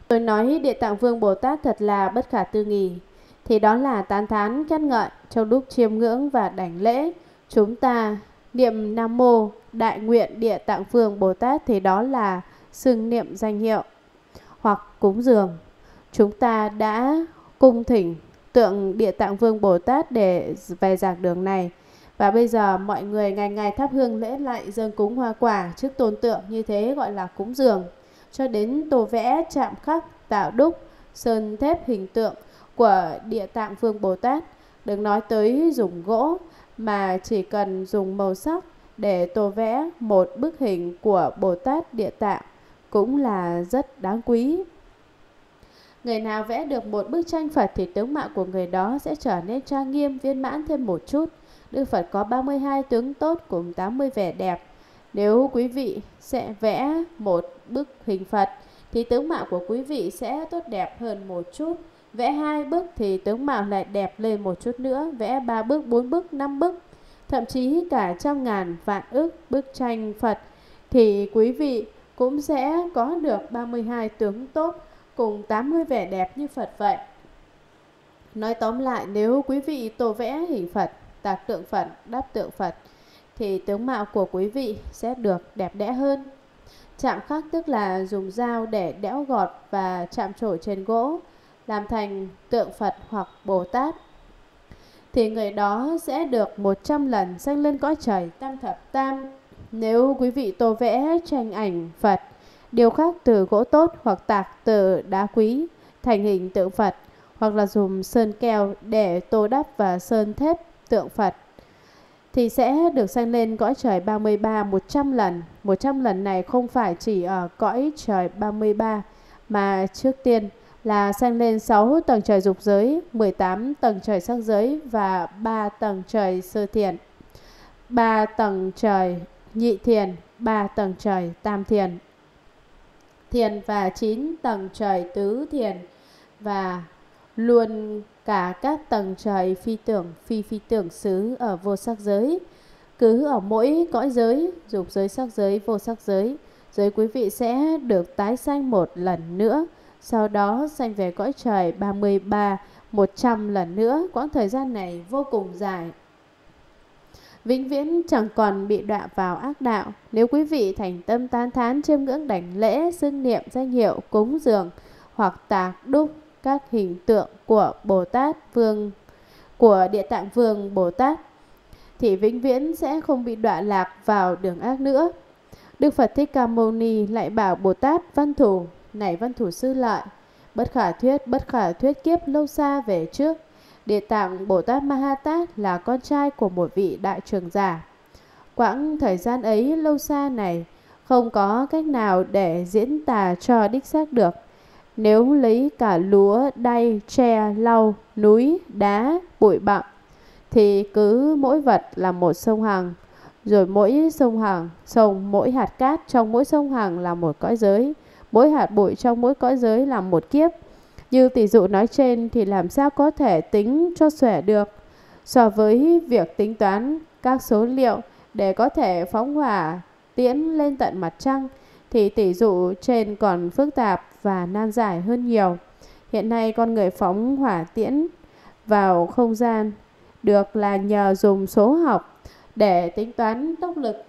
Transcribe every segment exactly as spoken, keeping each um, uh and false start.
Tôi nói Địa Tạng Vương Bồ Tát thật là bất khả tư nghì, thì đó là tán thán khen ngợi. Trong lúc chiêm ngưỡng và đảnh lễ, chúng ta niệm Nam Mô Đại Nguyện Địa Tạng Vương Bồ Tát, thì đó là xưng niệm danh hiệu hoặc cúng dường. Chúng ta đã cung thỉnh tượng Địa Tạng Vương Bồ Tát để về giảng đường này. Và bây giờ mọi người ngày ngày thắp hương lễ lạy, dâng cúng hoa quả trước tôn tượng, như thế gọi là cúng dường. Cho đến tô vẽ, chạm khắc, tạo đúc, sơn thép hình tượng của Địa Tạng Vương Bồ Tát. Đừng nói tới dùng gỗ, mà chỉ cần dùng màu sắc để tô vẽ một bức hình của Bồ Tát Địa Tạng cũng là rất đáng quý. Người nào vẽ được một bức tranh Phật thì tướng mạo của người đó sẽ trở nên trang nghiêm, viên mãn thêm một chút. Đức Phật có ba mươi hai tướng tốt cùng tám mươi vẻ đẹp. Nếu quý vị sẽ vẽ một bức hình Phật thì tướng mạo của quý vị sẽ tốt đẹp hơn một chút. Vẽ hai bức thì tướng mạo lại đẹp lên một chút nữa. Vẽ ba bức, bốn bức, năm bức, thậm chí cả trăm ngàn vạn ức bức tranh Phật thì quý vị cũng sẽ có được ba mươi hai tướng tốt cùng tám mươi vẻ đẹp như Phật vậy. Nói tóm lại, nếu quý vị tô vẽ hình Phật, tạc tượng Phật, đắp tượng Phật thì tướng mạo của quý vị sẽ được đẹp đẽ hơn. Chạm khắc tức là dùng dao để đẽo gọt và chạm trổ trên gỗ làm thành tượng Phật hoặc Bồ Tát, thì người đó sẽ được một trăm lần sanh lên cõi trời tam thập tam. Nếu quý vị tô vẽ tranh ảnh Phật, điêu khắc từ gỗ tốt hoặc tạc từ đá quý thành hình tượng Phật, hoặc là dùng sơn keo để tô đắp và sơn thép tượng Phật, thì sẽ được sanh lên cõi trời ba mươi ba một trăm lần. một trăm lần này không phải chỉ ở cõi trời ba mươi ba, mà trước tiên là sanh lên sáu tầng trời dục giới, mười tám tầng trời sắc giới và ba tầng trời sơ thiền, ba tầng trời nhị thiền, ba tầng trời tam thiền, thiền và chín tầng trời tứ thiền, và luôn cả các tầng trời phi tưởng, phi phi tưởng xứ ở vô sắc giới. Cứ ở mỗi cõi giới, dục giới, sắc giới, vô sắc giới, giới quý vị sẽ được tái sanh một lần nữa, sau đó sanh về cõi trời ba mươi ba, một trăm lần nữa. Quãng thời gian này vô cùng dài, vĩnh viễn chẳng còn bị đọa vào ác đạo. Nếu quý vị thành tâm tán thán, chiêm ngưỡng, đảnh lễ, xưng niệm danh hiệu, cúng dường hoặc tạc đúc các hình tượng của Bồ Tát Vương, của Địa Tạng Vương Bồ Tát, thì vĩnh viễn sẽ không bị đọa lạc vào đường ác nữa. Đức Phật Thích Ca Mâu Ni lại bảo Bồ Tát Văn Thủ: này Văn Thủ Sư Lợi, bất khả thuyết, bất khả thuyết kiếp lâu xa về trước, Địa Tạng Bồ Tát Ma Ha Tát là con trai của một vị đại trưởng giả. Quãng thời gian ấy lâu xa này không có cách nào để diễn tả cho đích xác được. Nếu lấy cả lúa, đay, tre, lau, núi, đá, bụi bặm, thì cứ mỗi vật là một sông Hằng, rồi mỗi sông Hằng, sông mỗi hạt cát trong mỗi sông Hằng là một cõi giới, mỗi hạt bụi trong mỗi cõi giới là một kiếp. Như tỷ dụ nói trên thì làm sao có thể tính cho xuể được. So với việc tính toán các số liệu để có thể phóng hỏa tiễn lên tận mặt trăng, thì tỷ dụ trên còn phức tạp và nan giải hơn nhiều. Hiện nay con người phóng hỏa tiễn vào không gian được là nhờ dùng số học để tính toán tốc lực,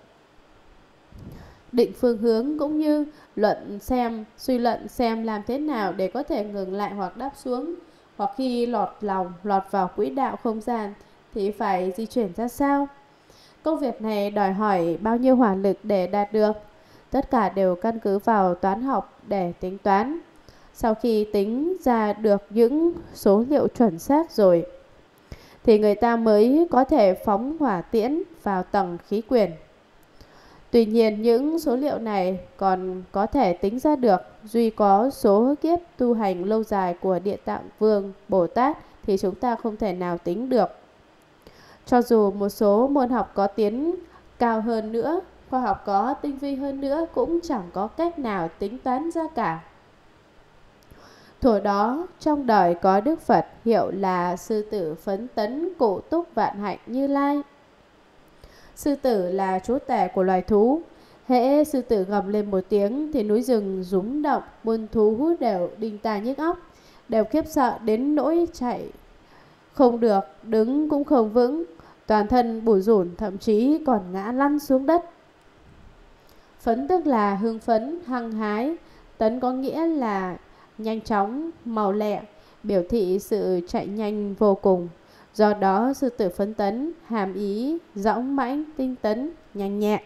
định phương hướng, cũng như luận xem, suy luận xem làm thế nào để có thể ngừng lại hoặc đáp xuống, hoặc khi lọt lòng, lọt vào quỹ đạo không gian thì phải di chuyển ra sao. Công việc này đòi hỏi bao nhiêu hỏa lực để đạt được. Tất cả đều căn cứ vào toán học để tính toán. Sau khi tính ra được những số liệu chuẩn xác rồi thì người ta mới có thể phóng hỏa tiễn vào tầng khí quyển. Tuy nhiên những số liệu này còn có thể tính ra được duy có số kiếp tu hành lâu dài của Địa Tạng Vương Bồ Tát thì chúng ta không thể nào tính được. Cho dù một số môn học có tiến cao hơn nữa, khoa học có tinh vi hơn nữa, cũng chẳng có cách nào tính toán ra cả. Thuở đó trong đời có Đức Phật hiệu là Sư Tử Phấn Tấn Cụ Túc Vạn Hạnh Như Lai. Sư tử là chúa tể của loài thú. Hễ sư tử gầm lên một tiếng thì núi rừng rúng động, muôn thú đều đinh tai nhức óc, đều khiếp sợ đến nỗi chạy không được, đứng cũng không vững, toàn thân bủn rủn, thậm chí còn ngã lăn xuống đất. Phấn tức là hưng phấn, hăng hái, tấn có nghĩa là nhanh chóng, mau lẹ, biểu thị sự chạy nhanh vô cùng. Do đó sư tử phấn tấn hàm ý dõng mãnh, tinh tấn, nhanh nhẹn.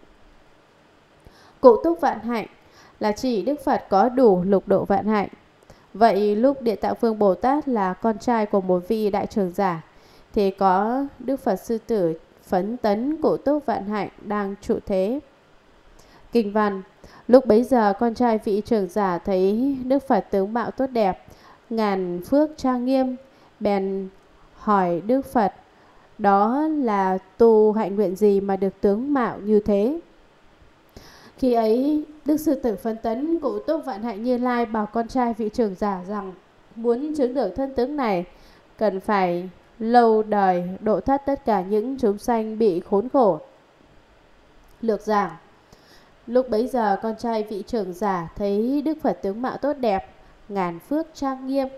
Cụ túc vạn hạnh là chỉ Đức Phật có đủ lục độ vạn hạnh. Vậy lúc Địa Tạng Vương Bồ Tát là con trai của một vị đại trưởng giả thì có Đức Phật sư tử phấn tấn cụ túc vạn hạnh đang trụ thế. Kinh văn: lúc bấy giờ con trai vị trưởng giả thấy Đức Phật tướng mạo tốt đẹp, ngàn phước trang nghiêm, bèn hỏi Đức Phật đó là tu hạnh nguyện gì mà được tướng mạo như thế. Khi ấy Đức sư tử phấn tấn cụ túc vạn hạnh Như Lai bảo con trai vị trưởng giả rằng muốn chứng được thân tướng này cần phải lâu đời độ thoát tất cả những chúng sanh bị khốn khổ. Lược giảng: lúc bấy giờ con trai vị trưởng giả thấy Đức Phật tướng mạo tốt đẹp, ngàn phước trang nghiêm.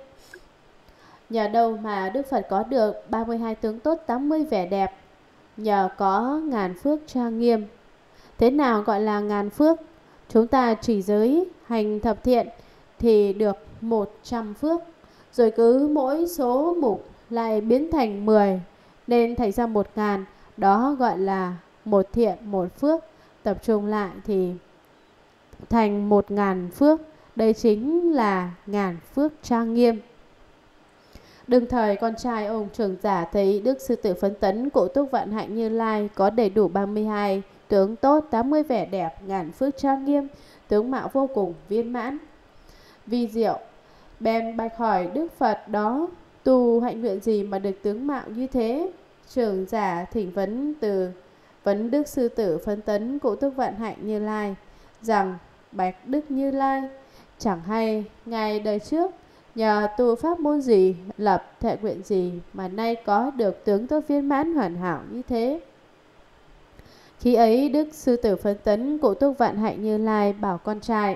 Nhờ đâu mà Đức Phật có được ba mươi hai tướng tốt, tám mươi vẻ đẹp? Nhờ có ngàn phước trang nghiêm. Thế nào gọi là ngàn phước? Chúng ta chỉ giới hành thập thiện thì được một trăm phước, rồi cứ mỗi số mục lại biến thành mười, nên thành ra một ngàn. Đó gọi là một thiện một phước, tập trung lại thì thành một ngàn phước. Đây chính là ngàn phước trang nghiêm. Đương thời con trai ông trưởng giả thấy Đức sư tử phấn tấn cụ túc vạn hạnh Như Lai có đầy đủ ba mươi hai tướng tốt, tám mươi vẻ đẹp, ngàn phước trang nghiêm, tướng mạo vô cùng viên mãn, vi diệu, bèn bạch hỏi Đức Phật đó tu hạnh nguyện gì mà được tướng mạo như thế. Trưởng giả thỉnh vấn từ vấn Đức sư tử phấn tấn cụ túc vạn hạnh Như Lai rằng: bạch Đức Như Lai, chẳng hay ngài đời trước nhờ tu pháp môn gì, lập thệ nguyện gì mà nay có được tướng tốt viên mãn hoàn hảo như thế. Khi ấy Đức sư tử phấn tấn cụ túc vạn hạnh Như Lai bảo con trai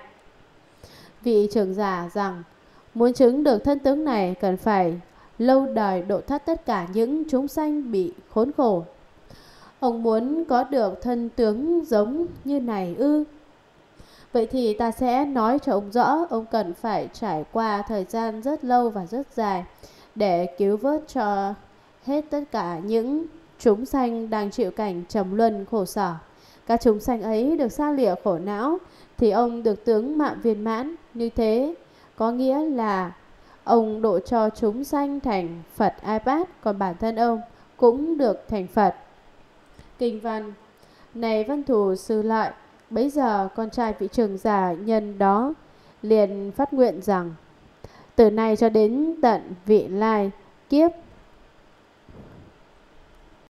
vị trưởng giả rằng muốn chứng được thân tướng này cần phải lâu đời độ thoát tất cả những chúng sanh bị khốn khổ. Ông muốn có được thân tướng giống như này ư? Vậy thì ta sẽ nói cho ông rõ, ông cần phải trải qua thời gian rất lâu và rất dài để cứu vớt cho hết tất cả những chúng sanh đang chịu cảnh trầm luân khổ sở. Các chúng sanh ấy được xa lìa khổ não thì ông được tướng mạo viên mãn. Như thế có nghĩa là ông độ cho chúng sanh thành Phật A Tát, còn bản thân ông cũng được thành Phật. Kinh văn: này Văn Thù Sư Lợi, bấy giờ con trai vị trưởng giả nhân đó liền phát nguyện rằng từ nay cho đến tận vị lai kiếp